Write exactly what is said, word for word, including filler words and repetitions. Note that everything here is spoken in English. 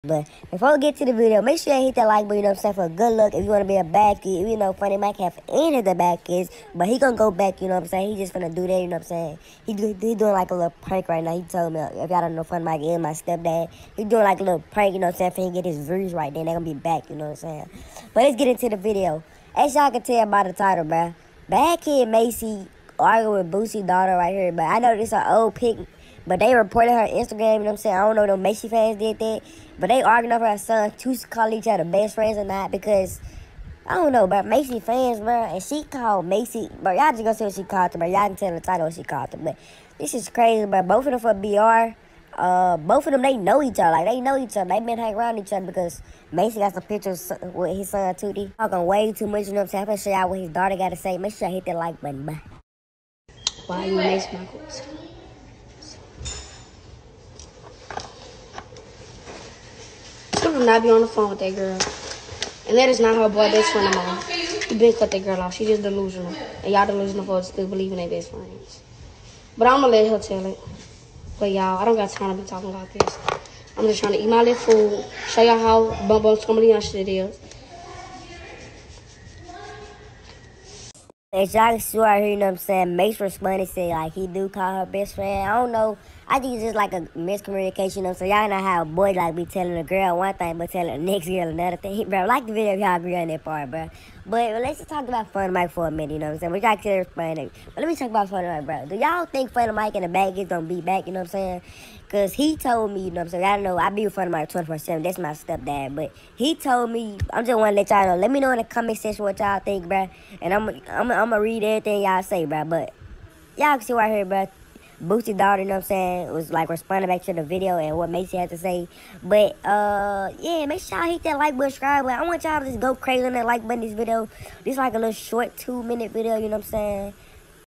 But before we get to the video, make sure you hit that like button, you know what I'm saying, for a good look. If you want to be a bad kid, you know, Funny Mike have any of the bad kids, but he gonna go back, you know what I'm saying. He just finna do that, you know what I'm saying. He do, he doing like a little prank right now. He told me, if y'all don't know Funny Mike is my stepdad, he doing like a little prank, you know what I'm saying, for he get his views right, then they gonna be back, you know what I'm saying. But let's get into the video. As y'all can tell by the title, bruh, Bad Kid Macy arguing with Boosie's daughter right here, but I know this is an old pic. But they reported her Instagram, you know what I'm saying? I don't know if them Macy fans did that. But they arguing over her son. Two call each other best friends or not because, I don't know, but Macy fans, bro. And she called Macy, bro. Y'all just gonna see what she called them, bro. Y'all can tell the title what she called them. But this is crazy, bro. Both of them for B R. Uh, both of them, they know each other. Like, they know each other. They been hanging around each other because Macy got some pictures with his son, Tootie. Talking way too much, you know what I'm saying? I'm gonna show y'all what his daughter got to say. Make sure I hit that like button, bro. Why you Mace Michaels? She will not be on the phone with that girl. And that is not her boy best friend no more. He been cut that girl off. She just delusional. And y'all delusional for still believing they best friends. But I'm gonna let her tell it. But y'all, I don't got time to be talking about this. I'm just trying to eat my little food, show y'all how bum bum scummy young shit is. As y'all can see right here, you know what I'm saying, Mace responded, said, like, he do call her best friend. I don't know. I think it's just like a miscommunication, you know, so y'all know how a boy, like, be telling a girl one thing, but telling the next girl another thing. Bro, like the video if y'all agree on that part, bro. But let's just talk about Funny Mike for a minute, you know what I'm saying? We got to respond. But let me talk about Funny Mike, bro. Do y'all think Funny Mike and the bad kids gonna be back, you know what I'm saying? Because he told me, you know what I'm saying, I don't know, I be with Funny Mike twenty-four seven. That's my stepdad. But he told me, I'm just want to let y'all know. Let me know in the comment section what y'all think, bro. And I'm I'm, I'm going to read everything y'all say, bro. But y'all can see right here, bro. Boosie's daughter, you know what I'm saying, was like responding back to the video and what Macy had to say. But, uh, yeah, make sure y'all hit that like button, subscribe. But I want y'all to just go crazy on that like button this video. This is like a little short two minute video, you know what I'm saying?